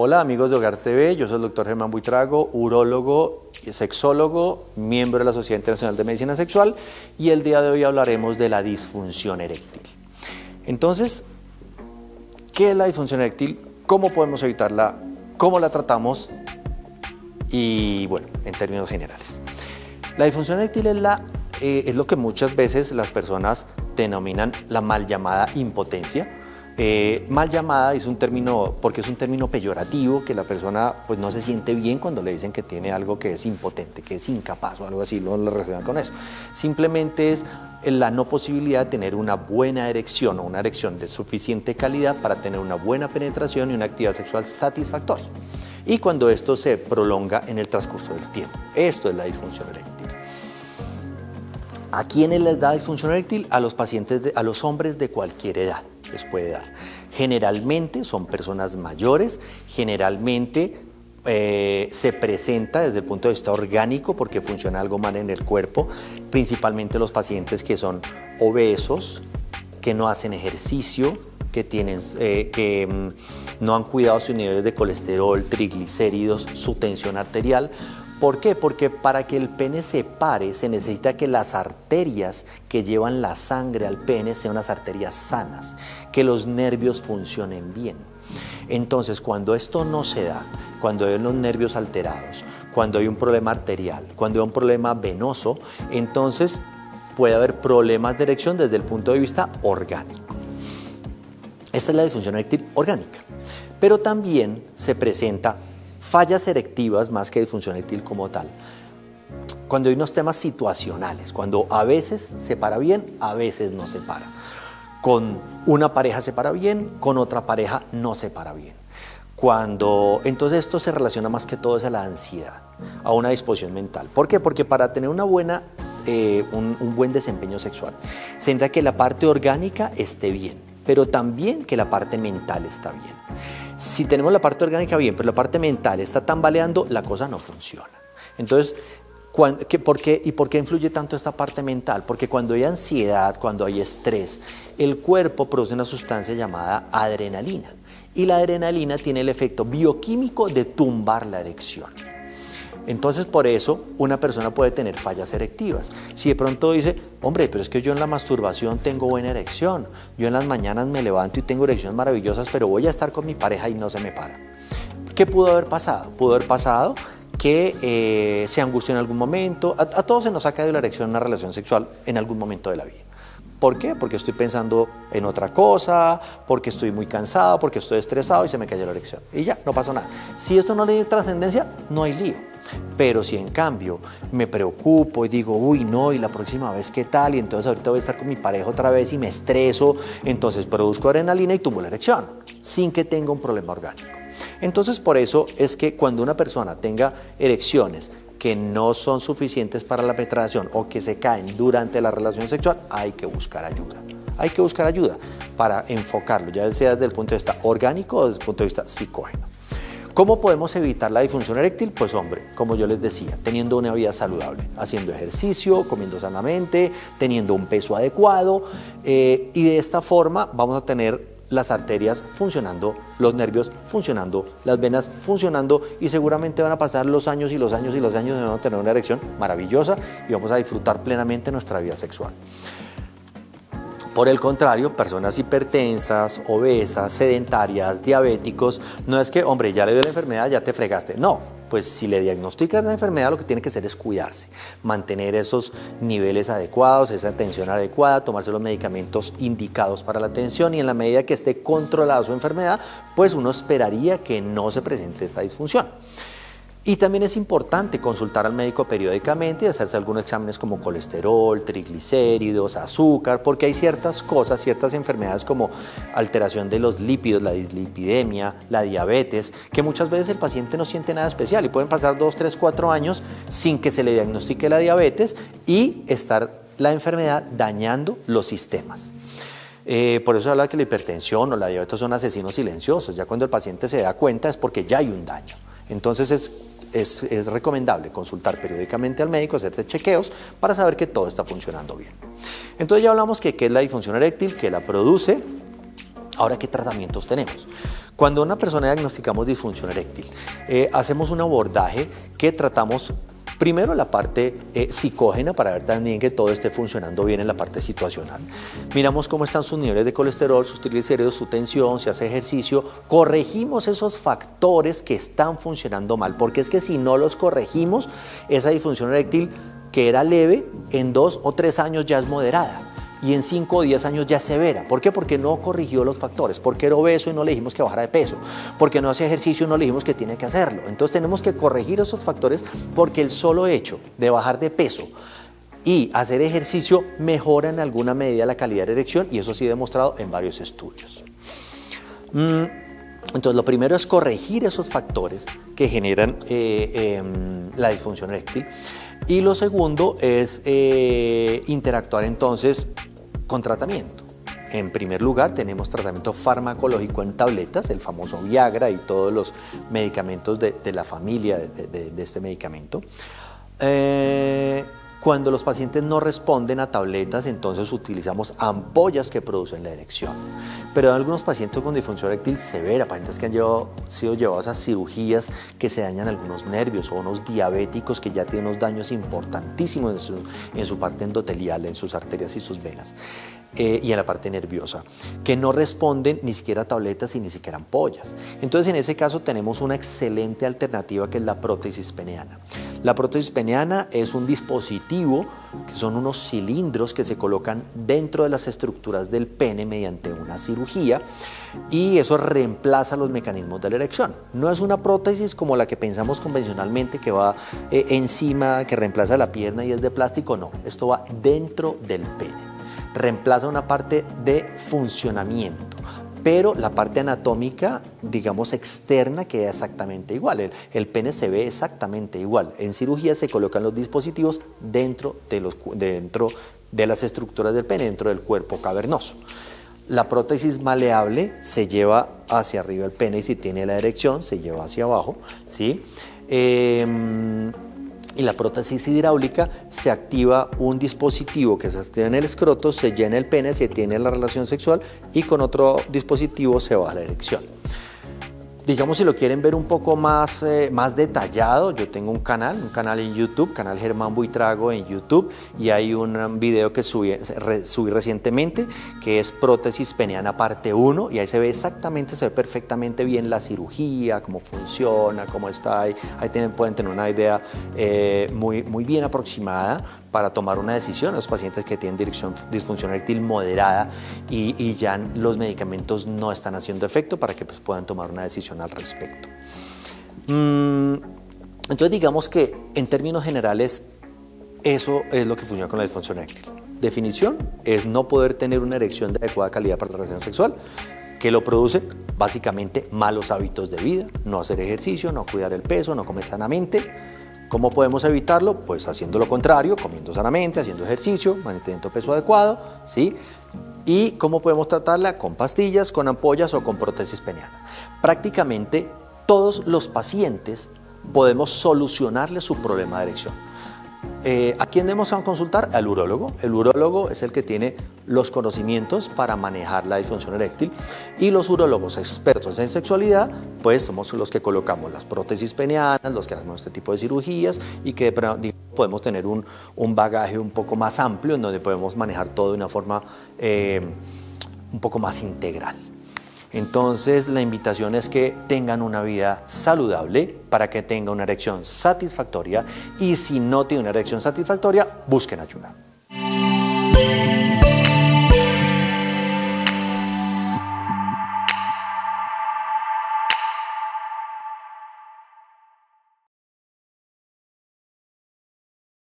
Hola amigos de Hogar TV, yo soy el doctor Germán Buitrago, urólogo, sexólogo, miembro de la Sociedad Internacional de Medicina Sexual, y el día de hoy hablaremos de la disfunción eréctil. Entonces, ¿qué es la disfunción eréctil? ¿Cómo podemos evitarla? ¿Cómo la tratamos? Y bueno, en términos generales. La disfunción eréctil es lo que muchas veces las personas denominan la mal llamada impotencia. Mal llamada es un término, porque es un término peyorativo, que la persona pues no se siente bien cuando le dicen que tiene algo que es impotente, que es incapaz o algo así, no lo relacionan con eso. Simplemente es la no posibilidad de tener una buena erección o una erección de suficiente calidad para tener una buena penetración y una actividad sexual satisfactoria. Y cuando esto se prolonga en el transcurso del tiempo. Esto es la disfunción eréctil. ¿A quiénes les da disfunción eréctil? A los pacientes, a los hombres de cualquier edad les puede dar. Generalmente son personas mayores, generalmente se presenta desde el punto de vista orgánico porque funciona algo mal en el cuerpo, principalmente los pacientes que son obesos, que no hacen ejercicio, que no han cuidado sus niveles de colesterol, triglicéridos, su tensión arterial. ¿Por qué? Porque para que el pene se pare se necesita que las arterias que llevan la sangre al pene sean unas arterias sanas, que los nervios funcionen bien. Entonces, cuando esto no se da, cuando hay los nervios alterados, cuando hay un problema arterial, cuando hay un problema venoso, entonces puede haber problemas de erección desde el punto de vista orgánico. Esta es la disfunción eréctil orgánica, pero también se presenta fallas erectivas más que disfunción eréctil como tal. Cuando hay unos temas situacionales, cuando a veces se para bien, a veces no se para. Con una pareja se para bien, con otra pareja no se para bien. Entonces esto se relaciona más que todo a la ansiedad, a una disposición mental. ¿Por qué? Porque para tener un buen desempeño sexual, se necesita que la parte orgánica esté bien, pero también que la parte mental está bien. Si tenemos la parte orgánica bien, pero la parte mental está tambaleando, la cosa no funciona. Entonces, ¿por qué influye tanto esta parte mental? Porque cuando hay ansiedad, cuando hay estrés, el cuerpo produce una sustancia llamada adrenalina. Y la adrenalina tiene el efecto bioquímico de tumbar la erección. Entonces, por eso, una persona puede tener fallas erectivas. Si de pronto dice, hombre, pero es que yo en la masturbación tengo buena erección, yo en las mañanas me levanto y tengo erecciones maravillosas, pero voy a estar con mi pareja y no se me para. ¿Qué pudo haber pasado? Pudo haber pasado que se angustió en algún momento. A todos se nos ha caído la erección en una relación sexual en algún momento de la vida. ¿Por qué? Porque estoy pensando en otra cosa, porque estoy muy cansado, porque estoy estresado y se me cayó la erección. Y ya, no pasó nada. Si esto no le dio trascendencia, no hay lío. Pero si en cambio me preocupo y digo, uy, no, y la próxima vez qué tal, y entonces ahorita voy a estar con mi pareja otra vez y me estreso, entonces produzco adrenalina y tumbo la erección, sin que tenga un problema orgánico. Entonces, por eso es que cuando una persona tenga erecciones que no son suficientes para la penetración o que se caen durante la relación sexual, hay que buscar ayuda. Hay que buscar ayuda para enfocarlo, ya sea desde el punto de vista orgánico o desde el punto de vista psicógeno. ¿Cómo podemos evitar la disfunción eréctil? Pues hombre, como yo les decía, teniendo una vida saludable, haciendo ejercicio, comiendo sanamente, teniendo un peso adecuado y de esta forma vamos a tener las arterias funcionando, los nervios funcionando, las venas funcionando y seguramente van a pasar los años y los años y los años y vamos a tener una erección maravillosa y vamos a disfrutar plenamente nuestra vida sexual. Por el contrario, personas hipertensas, obesas, sedentarias, diabéticos, no es que, hombre, ya le dio la enfermedad, ya te fregaste. No, pues si le diagnosticas la enfermedad, lo que tiene que hacer es cuidarse, mantener esos niveles adecuados, esa tensión adecuada, tomarse los medicamentos indicados para la tensión y en la medida que esté controlada su enfermedad, pues uno esperaría que no se presente esta disfunción. Y también es importante consultar al médico periódicamente y hacerse algunos exámenes como colesterol, triglicéridos, azúcar, porque hay ciertas cosas, ciertas enfermedades como alteración de los lípidos, la dislipidemia, la diabetes, que muchas veces el paciente no siente nada especial y pueden pasar 2, 3, 4 años sin que se le diagnostique la diabetes y estar la enfermedad dañando los sistemas. Por eso se habla que la hipertensión o la diabetes son asesinos silenciosos. Ya cuando el paciente se da cuenta es porque ya hay un daño. Entonces es recomendable consultar periódicamente al médico, hacerse chequeos para saber que todo está funcionando bien. Entonces ya hablamos que qué es la disfunción eréctil, que la produce. Ahora, ¿qué tratamientos tenemos? Cuando a una persona diagnosticamos disfunción eréctil, hacemos un abordaje que tratamos primero la parte psicógena para ver también que todo esté funcionando bien en la parte situacional. Miramos cómo están sus niveles de colesterol, sus triglicéridos, su tensión, si hace ejercicio. Corregimos esos factores que están funcionando mal, porque es que si no los corregimos, esa disfunción eréctil que era leve, en 2 o 3 años ya es moderada. Y en 5 o 10 años ya es severa. ¿Por qué? Porque no corrigió los factores, porque era obeso y no le dijimos que bajara de peso, porque no hacía ejercicio y no le dijimos que tiene que hacerlo. Entonces tenemos que corregir esos factores porque el solo hecho de bajar de peso y hacer ejercicio mejora en alguna medida la calidad de erección, y eso sí demostrado en varios estudios. Entonces lo primero es corregir esos factores que generan la disfunción eréctil, y lo segundo es interactuar entonces con tratamiento. En primer lugar, tenemos tratamiento farmacológico en tabletas, el famoso Viagra y todos los medicamentos de la familia de este medicamento. Cuando los pacientes no responden a tabletas, entonces utilizamos ampollas que producen la erección. Pero en algunos pacientes con disfunción eréctil severa, pacientes que han sido llevados a cirugías que se dañan algunos nervios, o unos diabéticos que ya tienen unos daños importantísimos en su parte endotelial, en sus arterias y sus venas, y en la parte nerviosa, que no responden ni siquiera a tabletas y ni siquiera a ampollas. Entonces en ese caso tenemos una excelente alternativa, que es la prótesis peniana. La prótesis peniana es un dispositivo que son unos cilindros que se colocan dentro de las estructuras del pene mediante una cirugía, y eso reemplaza los mecanismos de la erección. No es una prótesis como la que pensamos convencionalmente, que va encima, que reemplaza la pierna y es de plástico. No, esto va dentro del pene, reemplaza una parte de funcionamiento, pero la parte anatómica, digamos, externa queda exactamente igual. El pene se ve exactamente igual. En cirugía se colocan los dispositivos dentro de las estructuras del pene, dentro del cuerpo cavernoso. La prótesis maleable se lleva hacia arriba el pene, y si tiene la erección se lleva hacia abajo, ¿sí? Y la prótesis hidráulica, se activa un dispositivo que se activa en el escroto, se llena el pene, se tiene la relación sexual, y con otro dispositivo se baja la erección. Digamos, si lo quieren ver un poco más detallado, yo tengo un canal en YouTube, canal Germán Buitrago en YouTube, y hay un video que subí recientemente, que es prótesis peniana parte 1, y ahí se ve perfectamente bien la cirugía, cómo funciona, cómo está ahí pueden tener una idea muy bien aproximada para tomar una decisión a los pacientes que tienen disfunción eréctil moderada y ya los medicamentos no están haciendo efecto, para que puedan tomar una decisión al respecto. Entonces digamos que en términos generales eso es lo que funciona con la disfunción eréctil. Definición es no poder tener una erección de adecuada calidad para la relación sexual. ¿Qué lo produce? Básicamente malos hábitos de vida, no hacer ejercicio, no cuidar el peso, no comer sanamente. ¿Cómo podemos evitarlo? Pues haciendo lo contrario, comiendo sanamente, haciendo ejercicio, manteniendo peso adecuado, ¿sí? ¿Y cómo podemos tratarla? Con pastillas, con ampollas o con prótesis peniana. Prácticamente todos los pacientes podemos solucionarle su problema de erección. ¿A quién debemos consultar? Al urólogo. El urólogo es el que tiene los conocimientos para manejar la disfunción eréctil, y los urólogos expertos en sexualidad pues somos los que colocamos las prótesis penianas, los que hacemos este tipo de cirugías, y que podemos tener un bagaje un poco más amplio en donde podemos manejar todo de una forma un poco más integral. Entonces la invitación es que tengan una vida saludable para que tengan una erección satisfactoria, y si no tienen una erección satisfactoria, busquen ayuda.